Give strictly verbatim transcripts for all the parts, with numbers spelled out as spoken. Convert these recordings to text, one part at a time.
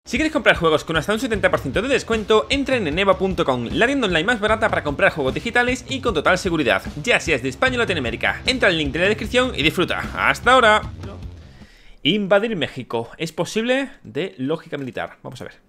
Si quieres comprar juegos con hasta un setenta por ciento de descuento, entra en eneba punto com, la tienda online más barata para comprar juegos digitales y con total seguridad, ya seas de España o Latinoamérica. Entra al link de la descripción y disfruta. ¡Hasta ahora! Invadir México. ¿Es posible? De lógica militar. Vamos a ver.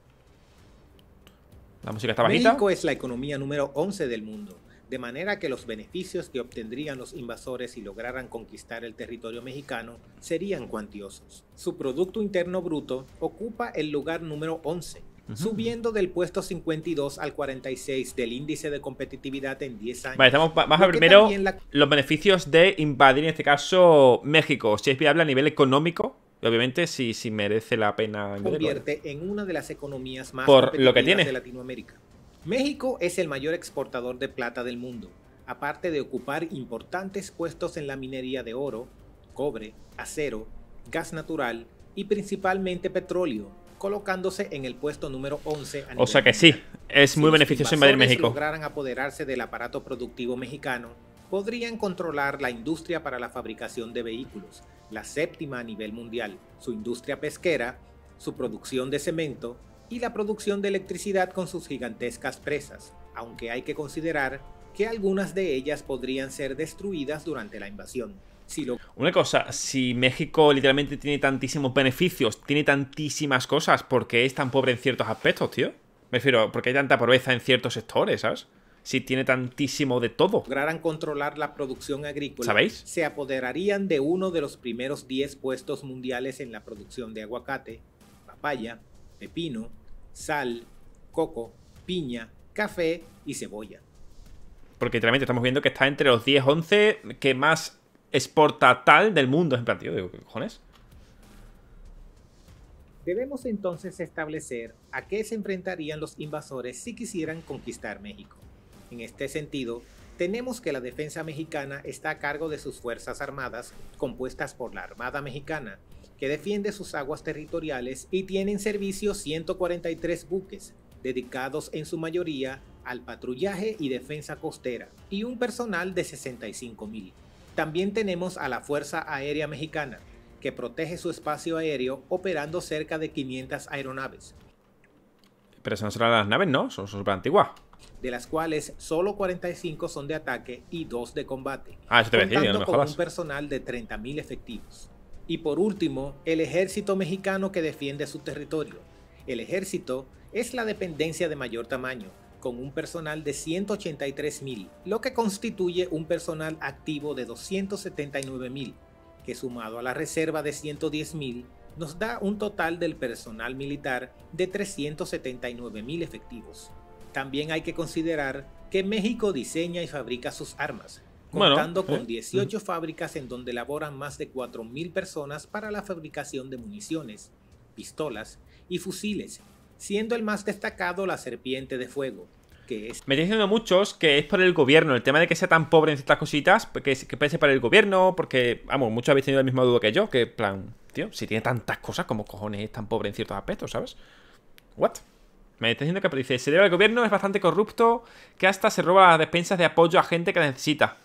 La música está bajita. México es la economía número once del mundo, de manera que los beneficios que obtendrían los invasores si lograran conquistar el territorio mexicano serían cuantiosos. Su Producto Interno Bruto ocupa el lugar número once, uh-huh. subiendo del puesto cincuenta y dos al cuarenta y seis del índice de competitividad en diez años. Vale, estamos, vamos a ver primero la... los beneficios de invadir, en este caso, México. Si es viable a nivel económico, y obviamente si, si merece la pena. Se convierte en una de las economías más por lo que tiene de Latinoamérica. México es el mayor exportador de plata del mundo, aparte de ocupar importantes puestos en la minería de oro, cobre, acero, gas natural y principalmente petróleo, colocándose en el puesto número once a nivel O sea que mundial. Sí, es muy si beneficioso invadir México. Si lograran apoderarse del aparato productivo mexicano, podrían controlar la industria para la fabricación de vehículos, la séptima a nivel mundial, su industria pesquera, su producción de cemento, y la producción de electricidad con sus gigantescas presas, aunque hay que considerar que algunas de ellas podrían ser destruidas durante la invasión. Si lo... Una cosa, si México literalmente tiene tantísimos beneficios, tiene tantísimas cosas, ¿por qué es tan pobre en ciertos aspectos, tío? Me refiero, ¿por qué hay tanta pobreza en ciertos sectores, sabes? Si tiene tantísimo de todo. Lograran controlar la producción agrícola, ¿sabéis? Se apoderarían de uno de los primeros diez puestos mundiales en la producción de aguacate, papaya, pepino, sal, coco, piña, café y cebolla. Porque literalmente estamos viendo que está entre los diez, once que más exporta tal del mundo. En plan, tío, digo, ¿qué cojones? Debemos entonces establecer a qué se enfrentarían los invasores si quisieran conquistar México. En este sentido, tenemos que la defensa mexicana está a cargo de sus fuerzas armadas, compuestas por la Armada Mexicana, que defiende sus aguas territoriales y tiene en servicio ciento cuarenta y tres buques, dedicados en su mayoría al patrullaje y defensa costera, y un personal de sesenta y cinco mil. También tenemos a la Fuerza Aérea Mexicana, que protege su espacio aéreo operando cerca de quinientas aeronaves. Pero esas no serán las naves, ¿no? Son súper antiguas. De las cuales solo cuarenta y cinco son de ataque y dos de combate, ah, eso te voy a decir, no me con jodas. un personal de treinta mil efectivos. Y por último, el ejército mexicano que defiende su territorio. El ejército es la dependencia de mayor tamaño, con un personal de ciento ochenta y tres mil, lo que constituye un personal activo de doscientos setenta y nueve mil, que sumado a la reserva de ciento diez mil, nos da un total del personal militar de trescientos setenta y nueve mil efectivos. También hay que considerar que México diseña y fabrica sus armas, contando bueno, eh. con dieciocho fábricas en donde laboran más de cuatro mil personas para la fabricación de municiones, pistolas y fusiles, siendo el más destacado la Serpiente de Fuego, que es... Me están diciendo muchos que es por el gobierno, el tema de que sea tan pobre en ciertas cositas, que, que puede ser por el gobierno, porque, vamos, muchos habéis tenido el mismo duda que yo, que, plan, tío, si tiene tantas cosas, ¿cómo cojones es tan pobre en ciertos aspectos, sabes? ¿What? Me está diciendo que dice, se debe al gobierno, es bastante corrupto, que hasta se roba las despensas de apoyo a gente que la necesita.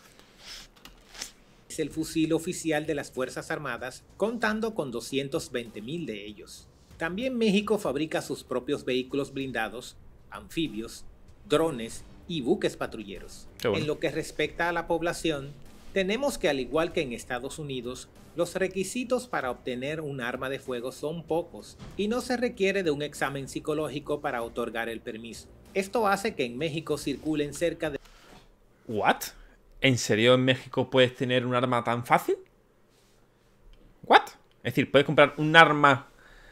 Es el fusil oficial de las Fuerzas Armadas, contando con doscientos veinte mil de ellos. También México fabrica sus propios vehículos blindados, anfibios, drones y buques patrulleros. Bueno. En lo que respecta a la población, tenemos que al igual que en Estados Unidos, los requisitos para obtener un arma de fuego son pocos y no se requiere de un examen psicológico para otorgar el permiso. Esto hace que en México circulen cerca de... ¿What? ¿En serio en México puedes tener un arma tan fácil? ¿What? Es decir, ¿puedes comprar un arma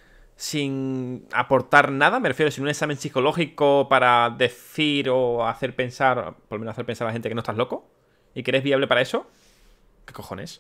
sin aportar nada? Me refiero, sin un examen psicológico para decir o hacer pensar, por lo menos hacer pensar a la gente que no estás loco y que eres viable para eso. ¿Qué cojones?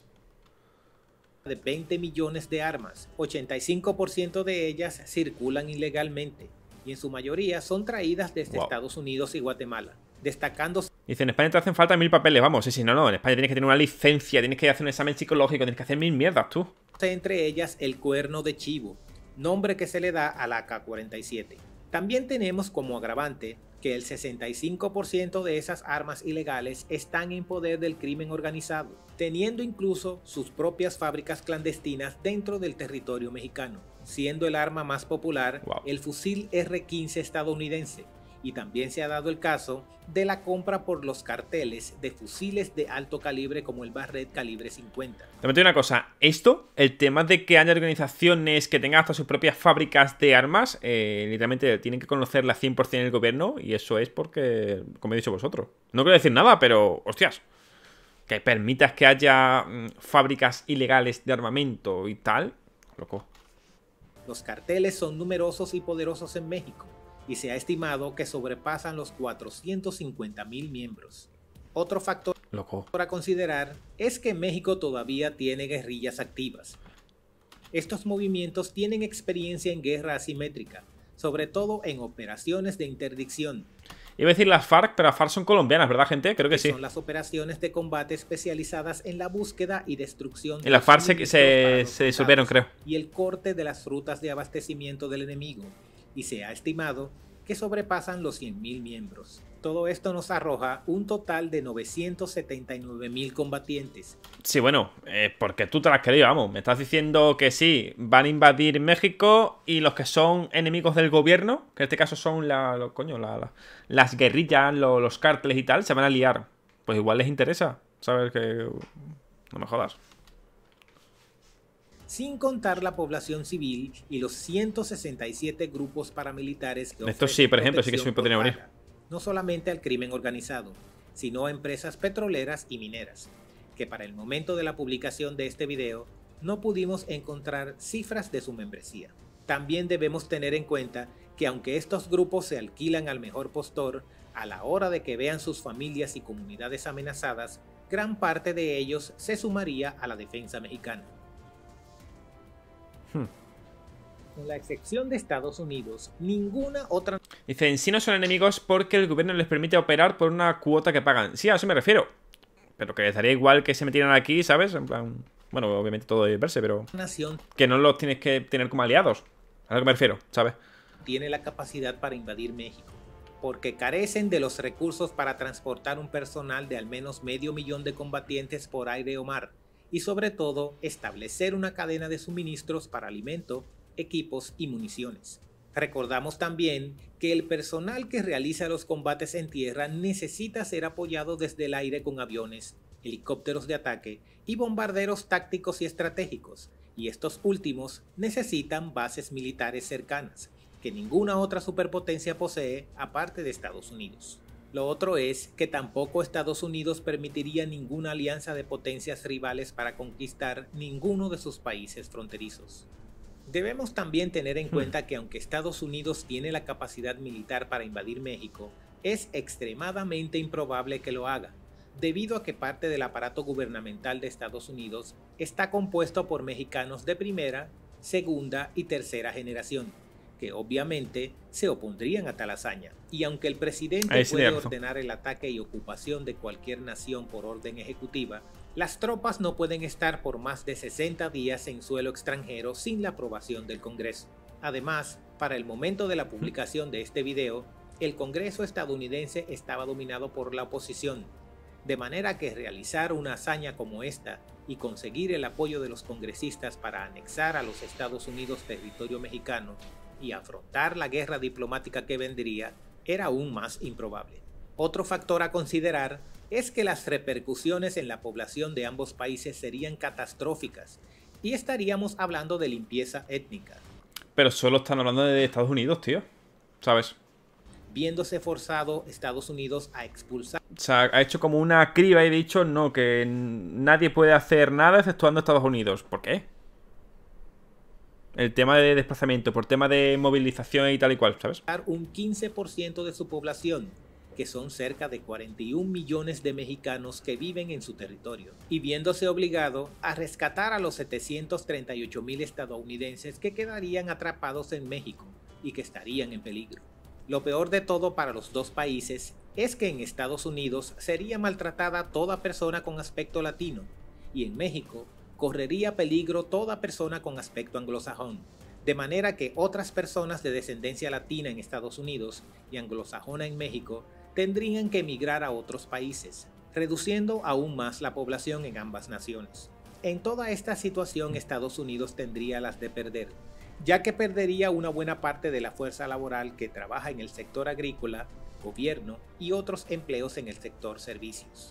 De veinte millones de armas, ochenta y cinco por ciento de ellas circulan ilegalmente y en su mayoría son traídas desde wow. Estados Unidos y Guatemala, destacando... Dice, en España te hacen falta mil papeles, vamos, sí, sí, no, no, en España tienes que tener una licencia, tienes que hacer un examen psicológico, tienes que hacer mil mierdas, tú. Entre ellas el cuerno de chivo, nombre que se le da a la A K cuarenta y siete. También tenemos como agravante que el sesenta y cinco por ciento de esas armas ilegales están en poder del crimen organizado, teniendo incluso sus propias fábricas clandestinas dentro del territorio mexicano, siendo el arma más popular Wow. el fusil R quince estadounidense. Y también se ha dado el caso de la compra por los carteles de fusiles de alto calibre como el Barrett calibre cincuenta. Te meto una cosa, esto, el tema de que haya organizaciones que tengan hasta sus propias fábricas de armas, eh, literalmente tienen que conocerla cien por cien el gobierno, y eso es porque, como he dicho vosotros, no quiero decir nada, pero, hostias, que permitas que haya mmm, fábricas ilegales de armamento y tal, loco. Los carteles son numerosos y poderosos en México, y se ha estimado que sobrepasan los cuatrocientos cincuenta mil miembros. Otro factor Loco. a considerar es que México todavía tiene guerrillas activas. Estos movimientos tienen experiencia en guerra asimétrica, sobre todo en operaciones de interdicción. Iba a decir las FARC, pero las FARC son colombianas, ¿verdad, gente? Creo que, que sí. Son las operaciones de combate especializadas en la búsqueda y destrucción de y las FARC se, se, se disolvieron, creo. Y el corte de las rutas de abastecimiento del enemigo. Y se ha estimado que sobrepasan los cien mil miembros. Todo esto nos arroja un total de novecientos setenta y nueve mil combatientes. Sí, bueno, eh, porque tú te las has querido, vamos. Me estás diciendo que sí, van a invadir México y los que son enemigos del gobierno, que en este caso son la, lo, coño, la, la, las guerrillas, lo, los cárteles y tal, se van a liar. Pues igual les interesa, ¿sabes? Que no me jodas. Sin contar la población civil y los ciento sesenta y siete grupos paramilitares que Esto sí, por ejemplo, sí que se me podría venir. No solamente al crimen organizado, sino a empresas petroleras y mineras, que para el momento de la publicación de este video no pudimos encontrar cifras de su membresía. También debemos tener en cuenta que aunque estos grupos se alquilan al mejor postor, a la hora de que vean sus familias y comunidades amenazadas, gran parte de ellos se sumaría a la defensa mexicana. Hmm. Con la excepción de Estados Unidos, ninguna otra... Dice, en sí no son enemigos porque el gobierno les permite operar por una cuota que pagan. Sí, a eso me refiero. Pero que les daría igual que se metieran aquí, ¿sabes? En plan... Bueno, obviamente todo debe verse, pero... nación que no los tienes que tener como aliados. A lo que me refiero, ¿sabes? Tiene la capacidad para invadir México, porque carecen de los recursos para transportar un personal de al menos medio millón de combatientes por aire o mar, y sobre todo establecer una cadena de suministros para alimento, equipos y municiones. Recordamos también que el personal que realiza los combates en tierra necesita ser apoyado desde el aire con aviones, helicópteros de ataque y bombarderos tácticos y estratégicos, y estos últimos necesitan bases militares cercanas, que ninguna otra superpotencia posee aparte de Estados Unidos. Lo otro es que tampoco Estados Unidos permitiría ninguna alianza de potencias rivales para conquistar ninguno de sus países fronterizos. Debemos también tener en cuenta que aunque Estados Unidos tiene la capacidad militar para invadir México, es extremadamente improbable que lo haga, debido a que parte del aparato gubernamental de Estados Unidos está compuesto por mexicanos de primera, segunda y tercera generación, que obviamente se opondrían a tal hazaña. Y aunque el presidente puede ordenar el ataque y ocupación de cualquier nación por orden ejecutiva, las tropas no pueden estar por más de sesenta días en suelo extranjero sin la aprobación del Congreso. Además, para el momento de la publicación de este video, el Congreso estadounidense estaba dominado por la oposición, de manera que realizar una hazaña como esta y conseguir el apoyo de los congresistas para anexar a los Estados Unidos territorio mexicano y afrontar la guerra diplomática que vendría era aún más improbable. Otro factor a considerar es que las repercusiones en la población de ambos países serían catastróficas y estaríamos hablando de limpieza étnica. Pero solo están hablando de Estados Unidos, tío, ¿sabes? Viéndose forzado Estados Unidos a expulsar. O sea, ha hecho como una criba y ha dicho no, que nadie puede hacer nada exceptuando Estados Unidos. ¿Por qué? El tema de desplazamiento, por tema de movilización y tal y cual, ¿sabes? Un quince por ciento de su población, que son cerca de cuarenta y un millones de mexicanos que viven en su territorio, y viéndose obligado a rescatar a los setecientos treinta y ocho mil estadounidenses que quedarían atrapados en México y que estarían en peligro. Lo peor de todo para los dos países es que en Estados Unidos sería maltratada toda persona con aspecto latino, y en México correría peligro toda persona con aspecto anglosajón, de manera que otras personas de descendencia latina en Estados Unidos y anglosajona en México tendrían que emigrar a otros países, reduciendo aún más la población en ambas naciones. En toda esta situación Estados Unidos tendría las de perder, ya que perdería una buena parte de la fuerza laboral que trabaja en el sector agrícola, gobierno y otros empleos en el sector servicios.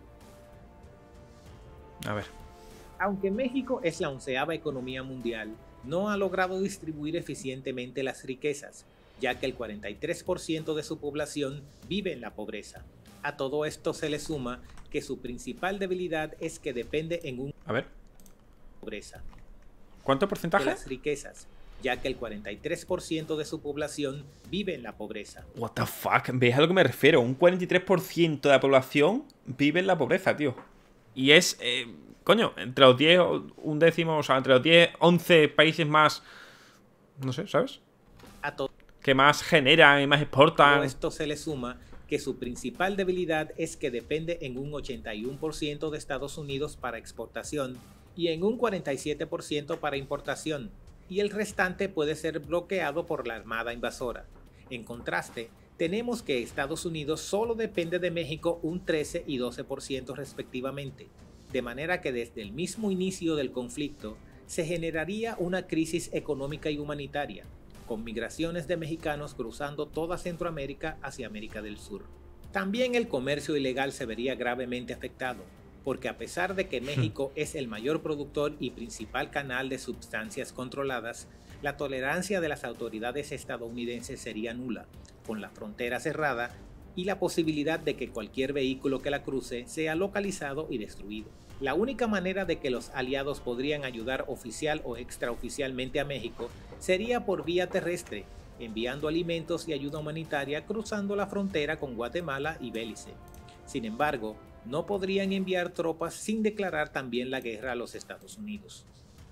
A ver. Aunque México es la onceava economía mundial, no ha logrado distribuir eficientemente las riquezas, ya que el cuarenta y tres por ciento de su población vive en la pobreza. A todo esto se le suma que su principal debilidad es que depende en un A ver. pobreza ¿Cuánto porcentaje? de las riquezas, ya que el cuarenta y tres por ciento de su población vive en la pobreza. What the fuck, ¿ves a lo que me refiero? Un cuarenta y tres por ciento de la población vive en la pobreza, tío. Y es, eh, coño, entre los diez, un décimo, o sea, entre los diez, once países más, no sé, ¿sabes? A todo Que más generan y más exportan. esto se le suma que su principal debilidad es que depende en un ochenta y uno por ciento de Estados Unidos para exportación y en un cuarenta y siete por ciento para importación, y el restante puede ser bloqueado por la armada invasora. En contraste, tenemos que Estados Unidos solo depende de México un trece y doce por ciento respectivamente, de manera que desde el mismo inicio del conflicto se generaría una crisis económica y humanitaria, con migraciones de mexicanos cruzando toda Centroamérica hacia América del Sur. También el comercio ilegal se vería gravemente afectado, porque a pesar de que México es el mayor productor y principal canal de sustancias controladas, la tolerancia de las autoridades estadounidenses sería nula, con la frontera cerrada y la posibilidad de que cualquier vehículo que la cruce sea localizado y destruido. La única manera de que los aliados podrían ayudar oficial o extraoficialmente a México sería por vía terrestre, enviando alimentos y ayuda humanitaria cruzando la frontera con Guatemala y Belice. Sin embargo, no podrían enviar tropas sin declarar también la guerra a los Estados Unidos.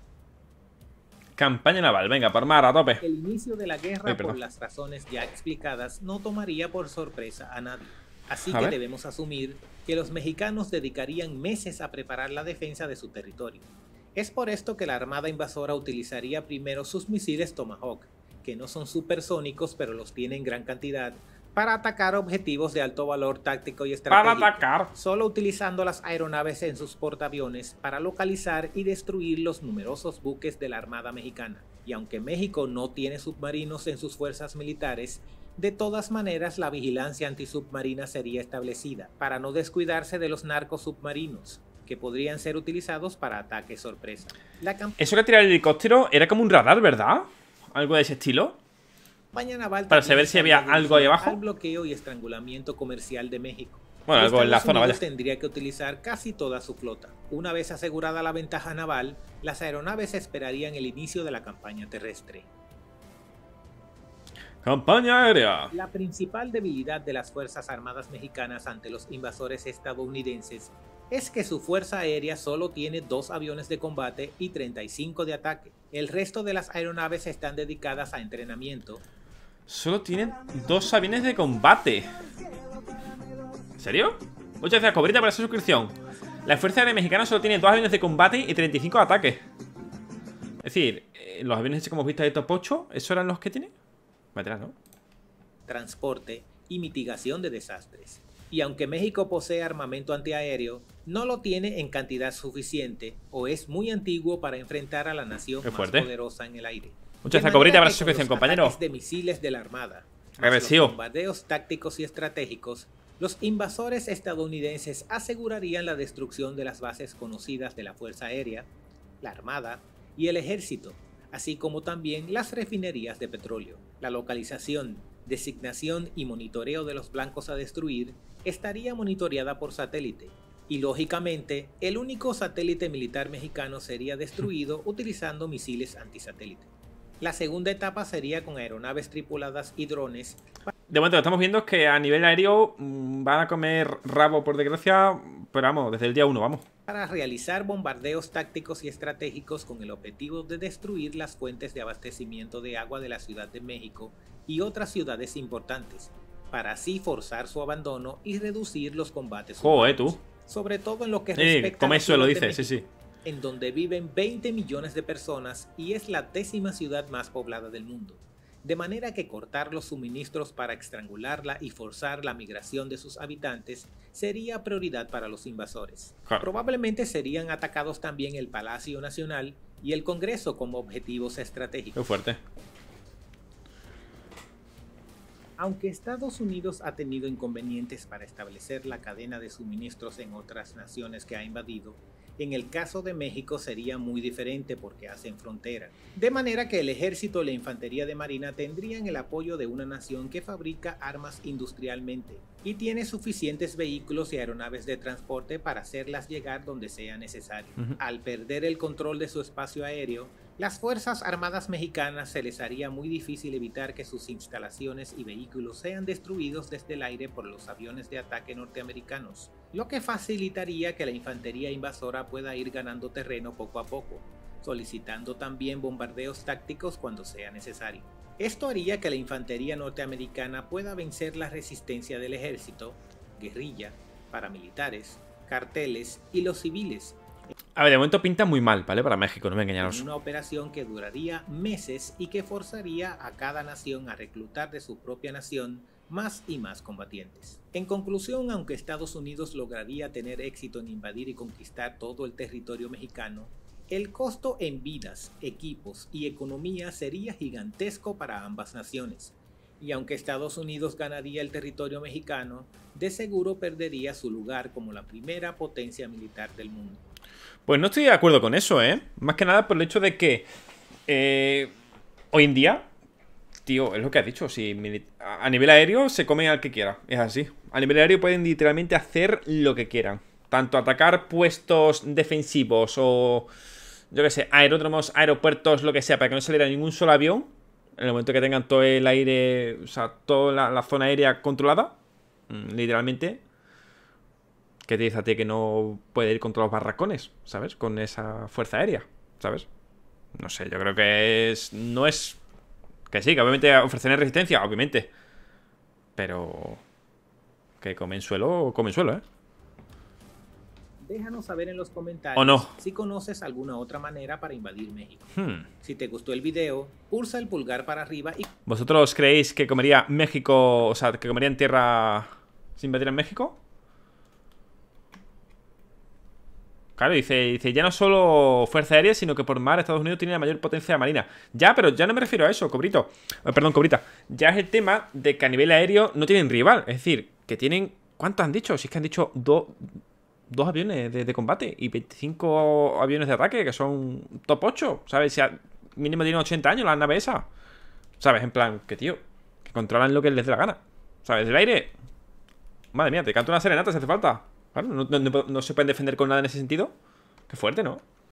Campaña naval, venga, por mar, a tope. El inicio de la guerra, Ay, por las razones ya explicadas, no tomaría por sorpresa a nadie. Así A que ver. debemos asumir que los mexicanos dedicarían meses a preparar la defensa de su territorio. Es por esto que la armada invasora utilizaría primero sus misiles Tomahawk, que no son supersónicos pero los tiene en gran cantidad, para atacar objetivos de alto valor táctico y estratégico, Para atacar. solo utilizando las aeronaves en sus portaaviones para localizar y destruir los numerosos buques de la Armada Mexicana. Y aunque México no tiene submarinos en sus fuerzas militares, de todas maneras la vigilancia antisubmarina sería establecida, para no descuidarse de los narcos submarinos, que podrían ser utilizados para ataques sorpresa. La Eso que tira el helicóptero era como un radar, ¿verdad? Algo de ese estilo. campaña naval Para también saber si había estaría algo ahí dirigida abajo. al bloqueo y estrangulamiento comercial de México. Bueno, Y algo en la Estados zona, Unidos vaya. tendría que utilizar casi toda su flota. Una vez asegurada la ventaja naval, las aeronaves esperarían el inicio de la campaña terrestre. Campaña aérea. La principal debilidad de las Fuerzas Armadas mexicanas ante los invasores estadounidenses es que su fuerza aérea solo tiene dos aviones de combate y treinta y cinco de ataque. El resto de las aeronaves están dedicadas a entrenamiento. Solo tienen dos aviones de combate. ¿En serio? Muchas gracias, Cobrita, por esa suscripción. La Fuerza Aérea Mexicana solo tiene dos aviones de combate y treinta y cinco de ataque. Es decir, eh, los aviones que hemos visto de Top ocho, ¿esos eran los que tiene? Vale, ¿no? Transporte y mitigación de desastres. Y aunque México posee armamento antiaéreo, no lo tiene en cantidad suficiente o es muy antiguo para enfrentar a la nación Qué más fuerte. poderosa en el aire. Muchas De gracias, Cobrita, manera por que esa con suscripción, los compañero. ataques de misiles de la Armada, más los Agresivo. bombardeos tácticos y estratégicos, los invasores estadounidenses asegurarían la destrucción de las bases conocidas de la Fuerza Aérea, la Armada y el Ejército, así como también las refinerías de petróleo. La localización, designación y monitoreo de los blancos a destruir estaría monitoreada por satélite, y lógicamente el único satélite militar mexicano sería destruido utilizando misiles antisatélite. La segunda etapa sería con aeronaves tripuladas y drones. De momento lo que estamos viendo es que a nivel aéreo mmm, van a comer rabo, por desgracia. Pero vamos, desde el día uno, vamos. Para realizar bombardeos tácticos y estratégicos con el objetivo de destruir las fuentes de abastecimiento de agua de la Ciudad de México y otras ciudades importantes, para así forzar su abandono y reducir los combates Joder, humanos. tú. Sobre todo en lo que Sí, respecta como a la eso lo Ciudad de dice, sí, México, sí. en donde viven veinte millones de personas y es la décima ciudad más poblada del mundo. De manera que cortar los suministros para estrangularla y forzar la migración de sus habitantes sería prioridad para los invasores. Claro. Probablemente serían atacados también el Palacio Nacional y el Congreso como objetivos estratégicos. Muy fuerte. Aunque Estados Unidos ha tenido inconvenientes para establecer la cadena de suministros en otras naciones que ha invadido, en el caso de México sería muy diferente porque hacen frontera. De manera que el ejército y la infantería de marina tendrían el apoyo de una nación que fabrica armas industrialmente y tiene suficientes vehículos y aeronaves de transporte para hacerlas llegar donde sea necesario. Uh-huh. Al perder el control de su espacio aéreo, las Fuerzas Armadas mexicanas se les haría muy difícil evitar que sus instalaciones y vehículos sean destruidos desde el aire por los aviones de ataque norteamericanos, lo que facilitaría que la infantería invasora pueda ir ganando terreno poco a poco, solicitando también bombardeos tácticos cuando sea necesario. Esto haría que la infantería norteamericana pueda vencer la resistencia del ejército, guerrilla, paramilitares, carteles y los civiles. A ver, de momento pinta muy mal, ¿vale? Para México, no me engañaros. Una operación que duraría meses y que forzaría a cada nación a reclutar de su propia nación más y más combatientes. En conclusión, aunque Estados Unidos lograría tener éxito en invadir y conquistar todo el territorio mexicano, el costo en vidas, equipos y economía sería gigantesco para ambas naciones. Y aunque Estados Unidos ganaría el territorio mexicano, de seguro perdería su lugar como la primera potencia militar del mundo. Pues no estoy de acuerdo con eso, ¿eh? Más que nada por el hecho de que eh, hoy en día, tío, es lo que has dicho, si a nivel aéreo se come al que quiera, es así. A nivel aéreo pueden literalmente hacer lo que quieran. Tanto atacar puestos defensivos o, yo qué sé, aeródromos, aeropuertos, lo que sea, para que no saliera ningún solo avión. En el momento que tengan todo el aire, o sea, toda la, la zona aérea controlada, literalmente, ¿qué te dice a ti que no puede ir contra los barracones, ¿sabes? Con esa fuerza aérea, ¿sabes? No sé, yo creo que es... No es... Que sí, que obviamente ofrecerán resistencia, obviamente. Pero... Que comen suelo, comen suelo, ¿eh? Déjanos saber en los comentarios ¿O no? si conoces alguna otra manera para invadir México. Hmm. Si te gustó el video, pulsa el pulgar para arriba y... ¿Vosotros creéis que comería México, o sea, que comerían tierra sin invadir en México? Claro, dice, dice, ya no solo fuerza aérea, sino que por mar Estados Unidos tiene la mayor potencia marina. Ya, pero ya no me refiero a eso, Cobrito. Eh, perdón, Cobrita. Ya es el tema de que a nivel aéreo no tienen rival. Es decir, que tienen... ¿Cuántos han dicho? Si es que han dicho dos... Dos aviones de, de combate y veinticinco aviones de ataque, que son top ocho, ¿sabes? Si a, mínimo tienen ochenta años la nave esa, ¿sabes? En plan, que tío, que controlan lo que les dé la gana, ¿sabes? El aire, madre mía, te canto una serenata si hace falta. Claro, no, no, no, no se pueden defender con nada en ese sentido. Qué fuerte, ¿no?